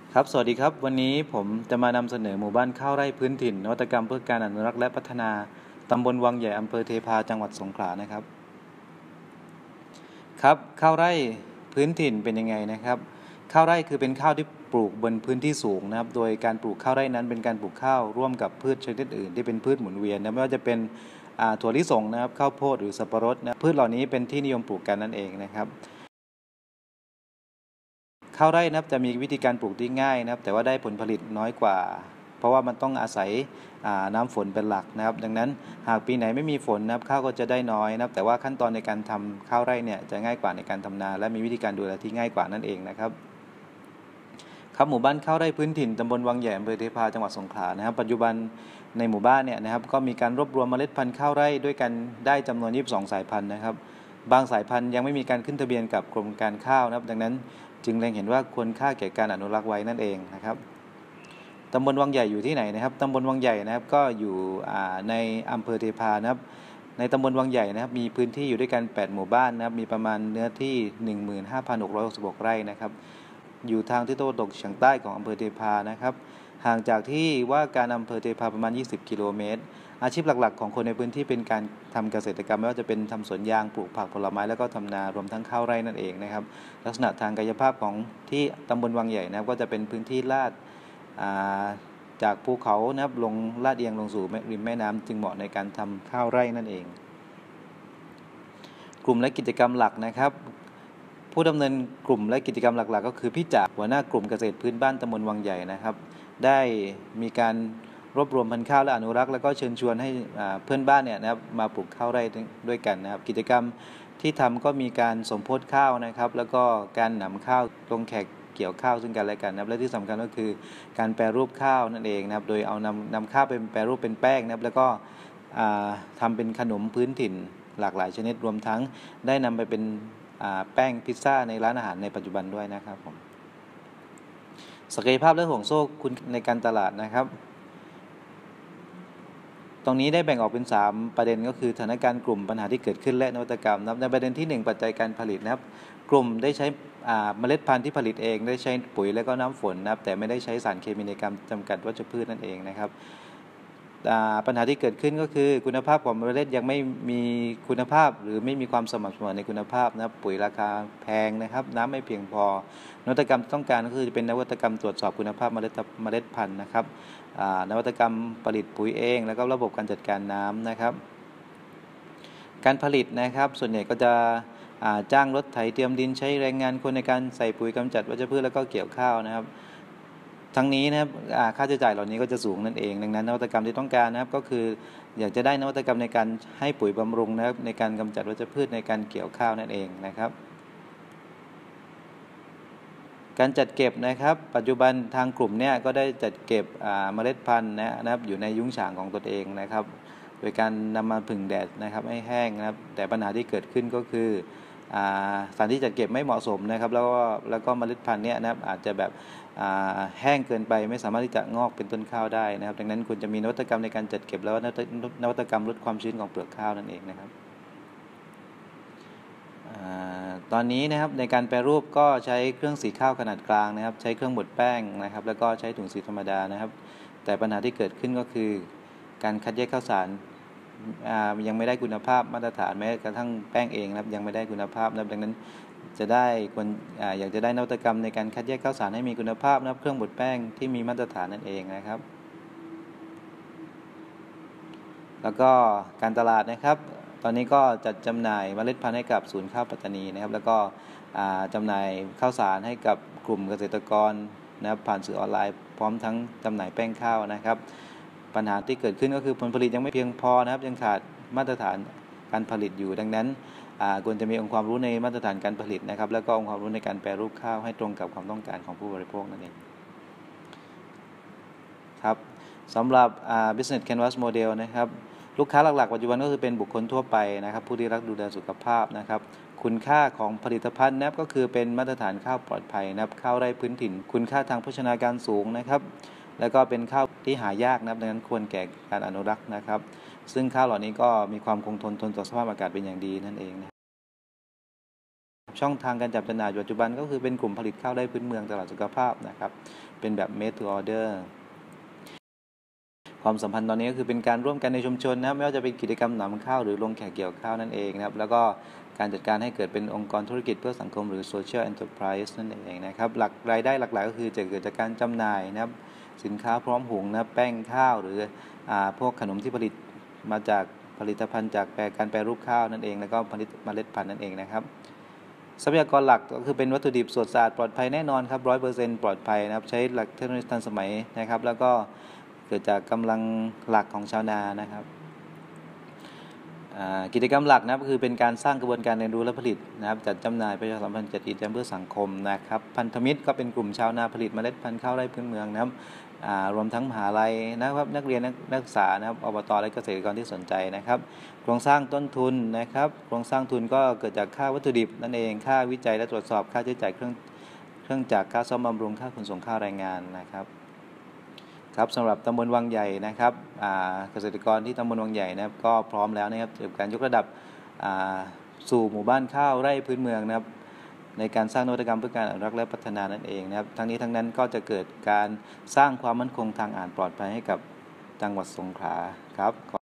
ครับสวัสดีครับวันนี้ผมจะมานำเสนอหมู่บ้านข้าวไร่พื้นถิ่นนวัตกรรมเพื่อการอนุรักษ์และพัฒนาตำบลวังใหญ่อำเภอเทพาจังหวัดสงขลานะครับครับข้าวไร่พื้นถิ่นเป็นยังไงนะครับข้าวไร่คือเป็นข้าวที่ปลูกบนพื้นที่สูงนะครับโดยการปลูกข้าวไร่นั้นเป็นการปลูกข้าวร่วมกับพืชชนิดอื่นที่เป็นพืชหมุนเวียนนะไม่ว่าจะเป็นถั่วลิสงนะครับข้าวโพดหรือสับปะรดนะพืชเหล่านี้เป็นที่นิยมปลูกกันนั่นเองนะครับข้าวไร่นะครับจะมีวิธีการปลูกที่ง่ายนะครับแต่ว่าได้ผลผลิตน้อยกว่าเพราะว่ามันต้องอาศัยน้ำฝนเป็นหลักนะครับดังนั้นหากปีไหนไม่มีฝนนะครับข้าวก็จะได้น้อยนะครับแต่ว่าขั้นตอนในการทำข้าวไร่เนี่ยจะง่ายกว่าในการทำนาและมีวิธีการดูแลที่ง่ายกว่านั่นเองนะครับครับหมู่บ้านข้าวไร่พื้นถิ่นตำบลวังใหญ่อำเภอเทพาจังหวัดสงขลานะครับปัจจุบันในหมู่บ้านเนี่ยนะครับก็มีการรวบรวมเมล็ดพันธุ์ข้าวไร่ด้วยกันได้จำนวน22สายพันธุ์นะครับบางสายพันธุ์ยังไม่มีการขึ้นทะเบียนกับกรมการข้าวนะครับดังนั้นจึงเล็งเห็นว่าควรค่าแก่การอนุรักษ์ไว้นั่นเองนะครับตำบลวังใหญ่อยู่ที่ไหนนะครับตำบลวังใหญ่นะครับก็อยู่ในอำเภอเทพานะครับในตำบลวังใหญ่นะครับมีพื้นที่อยู่ด้วยกัน8หมู่บ้านนะครับมีประมาณเนื้อที่ 15,666 ไร่นะครับอยู่ทางทิศตะวันตกเฉียงใต้ของอำเภอเทพานะครับห่างจากที่ว่าการอำเภอเทพาประมาณ20กิโลเมตรอาชีพหลักๆของคนในพื้นที่เป็นการทำเกษตรกรรมไม่ว่าจะเป็นทำสวนยางปลูกผักผลไม้แล้วก็ทำนารวมทั้งข้าวไร่นั่นเองนะครับลักษณะทางกายภาพของที่ตำบลวังใหญ่นะครับก็จะเป็นพื้นที่ลาดจากภูเขานะครับลงลาดเอียงลงสู่ริมแม่น้ำจึงเหมาะในการทำข้าวไร่นั่นเองกลุ่มและกิจกรรมหลักนะครับผู้ดำเนินกลุ่มและกิจกรรมหลักๆก็คือพี่จ่าหัวหน้ากลุ่มเกษตรพื้นบ้านตำบลวังใหญ่นะครับได้มีการรวบรวมพันธุ์ข้าวและอนุรักษ์แล้วก็เชิญชวนให้เพื่อนบ้านเนี่ยนะครับมาปลูกข้าวไร่ด้วยกันนะครับกิจกรรมที่ทำก็มีการสมโพธิข้าวนะครับแล้วก็การนำข้าวลงแขกเกี่ยวข้าวซึ่งกันและกันนะครับและที่สำคัญก็คือการแปรรูปข้าวนั่นเองนะครับโดยเอานำข้าวเป็นแปรรูปเป็นแป้งนะครับแล้วก็ทำเป็นขนมพื้นถิ่นหลากหลายชนิดรวมทั้งได้นำไปเป็นแป้งพิซซ่าในร้านอาหารในปัจจุบันด้วยนะครับผมศักยภาพและห่วงโซ่คุณในการตลาดนะครับตรงนี้ได้แบ่งออกเป็น3ประเด็นก็คือสถานการณ์กลุ่มปัญหาที่เกิดขึ้นและนวัตกรรมนะครับในประเด็นที่1ปัจจัยการผลิตนะครับกลุ่มได้ใช้เมล็ดพันธุ์ที่ผลิตเองได้ใช้ปุ๋ยและก็น้ำฝนนะครับแต่ไม่ได้ใช้สารเคมีในการจำกัดวัชพืชนั่นเองนะครับปัญหาที่เกิดขึ้นก็คือคุณภาพของเมล็ดยังไม่มีคุณภาพหรือไม่มีความสม่ำเสมอในคุณภาพนะครับปุ๋ยราคาแพงนะครับน้ำไม่เพียงพอนวัตกรรมต้องการก็คือเป็นนวัตกรรมตรวจสอบคุณภาพเมล็ดพันธุ์นะครับนวัตกรรมผลิตปุ๋ยเองแล้วก็ระบบการจัดการน้ำนะครับการผลิตนะครับส่วนใหญ่ก็จะจ้างรถไถเตรียมดินใช้แรงงานคนในการใส่ปุ๋ยกำจัดวัชพืชแล้วก็เกี่ยวข้าวนะครับทั้งนี้นะครับค่าใช้จ่ายเหล่านี้ก็จะสูงนั่นเองดังนั้นนวัตกรรมที่ต้องการนะครับก็คืออยากจะได้นวัตกรรมในการให้ปุ๋ยบำรุงนะครับในการกำจัดวัชพืชในการเกี่ยวข้าวนั่นเองนะครับการจัดเก็บนะครับปัจจุบันทางกลุ่มเนี่ยก็ได้จัดเก็บเมล็ดพันธุ์นะครับอยู่ในยุ้งฉางของตนเองนะครับโดยการนำมาผึ่งแดดนะครับให้แห้งนะครับแต่ปัญหาที่เกิดขึ้นก็คือสถานที่จัดเก็บไม่เหมาะสมนะครับแล้วก็เมล็ดพันธุ์เนี่ยนะครับอาจจะแบบแห้งเกินไปไม่สามารถที่จะงอกเป็นต้นข้าวได้นะครับดังนั้นควรจะมีนวัตกรรมในการจัดเก็บแล้วนวัตกรรมลดความชื้นของเปลือกข้าวนั่นเองนะครับตอนนี้นะครับในการแปรรูปก็ใช้เครื่องสีข้าวขนาดกลางนะครับใช้เครื่องบดแป้งนะครับแล้วก็ใช้ถุงสีธรรมดานะครับแต่ปัญหาที่เกิดขึ้นก็คือการคัดแยกข้าวสารยังไม่ได้คุณภาพมาตรฐานแม้กระทั่งแป้งเองนะครับยังไม่ได้คุณภาพนะครับดังนั้นจะได้อยากจะได้นวัตกรรมในการคัดแยกข้าวสารให้มีคุณภาพนะครับเครื่องบดแป้งที่มีมาตรฐานนั่นเองนะครับแล้วก็การตลาดนะครับตอนนี้ก็จัดจำหน่ายเมล็ดพันธุ์ให้กับศูนย์ข้าวปัตตานีนะครับแล้วก็จำหน่ายข้าวสารให้กับกลุ่มเกษตรกรนะครับผ่านสื่อออนไลน์พร้อมทั้งจำหน่ายแป้งข้าวนะครับปัญหาที่เกิดขึ้นก็คือผลผลิตยังไม่เพียงพอนะครับยังขาดมาตรฐานการผลิตอยู่ดังนั้นควรจะมีองค์ความรู้ในมาตรฐานการผลิตนะครับแล้วก็องค์ความรู้ในการแปรรูปข้าวให้ตรงกับความต้องการของผู้บริโภคนั่นเองครับสำหรับBusiness Canvas Model นะครับลูกค้าหลักๆปัจจุบันก็คือเป็นบุคคลทั่วไปนะครับผู้ที่รักดูแลสุขภาพนะครับคุณค่าของผลิตภัณฑ์นะครับก็คือเป็นมาตรฐานข้าวปลอดภัยนะครับข้าวไร่พื้นถิ่นคุณค่าทางโภชนาการสูงนะครับแล้วก็เป็นข้าวที่หายากนะครับดังนั้นควรแก่การอนุรักษ์นะครับซึ่งข้าวเหล่านี้ก็มีความคงทนต่อสภาพอากาศเป็นอย่างดีนั่นเองช่องทางการจับจำหน่ายปัจจุบันก็คือเป็นกลุ่มผลิตข้าวไร่พื้นเมืองตลาดสุขภาพนะครับเป็นแบบ made to order ความสัมพันธ์ตอนนี้ก็คือเป็นการร่วมกันในชุมชนนะครับไม่ว่าจะเป็นกิจกรรมหนำข้าวหรือลงแขกเกี่ยวข้าวนั่นเองนะครับแล้วก็การจัดการให้เกิดเป็นองค์กรธุรกิจเพื่อสังคมหรือ social enterprise นั่นเองนะครับหลักรายได้หลักๆก็คือจะเกิดจากการจำหน่ายนะครับสินค้าพร้อมหุงนะแป้งข้าวหรือพวกขนมที่ผลิตมาจากผลิตภัณฑ์จากการแปรรูปข้าวนั่นเองแล้วก็ผลิตเมล็ดพันธุ์นั่นเองนะครับทรัพยากรหลักก็คือเป็นวัตถุดิบสดสะอาดปลอดภัยแน่นอนครับ 100% ปลอดภัยนะครับใช้หลักเทคโนโลยีทันสมัยนะครับแล้วก็เกิดจากกำลังหลักของชาวนานะครับกิจกรรมหลักนะครับก็คือเป็นการสร้างกระบวนการเรียนรู้และผลิตนะครับจัดจำหน่ายประชาสัมพันธ์จัดกิจกรรมเพื่อสังคมนะครับพันธมิตรก็เป็นกลุ่มชาวนาผลิตเมล็ดพันธุ์ข้าวไร่พื้นเมืองนะครับรวมทั้งมหาลัยนะครับนักเรียนนักศึกษานะครับอบตและเกษตรกรที่สนใจนะครับโครงสร้างต้นทุนนะครับโครงสร้างทุนก็เกิดจากค่าวัตถุดิบนั่นเองค่าวิจัยและตรวจสอบค่าใช้จ่ายเครื่องจักรค่าซ่อมบำรุงค่าขนส่งค่าแรงงานนะครับครับสำหรับตำบลวังใหญ่นะครับเกษตรกรที่ตำบลวังใหญ่นะครับก็พร้อมแล้วนะครับเกี่ยวกับการยกระดับสู่หมู่บ้านข้าวไร่พื้นเมืองนะครับในการสร้างนวัตกรรมเพื่อการอนุรักษ์และพัฒนานั่นเองนะครับทั้งนี้ทั้งนั้นก็จะเกิดการสร้างความมั่นคงทางอาหารปลอดภัยให้กับจังหวัดสงขลาครับ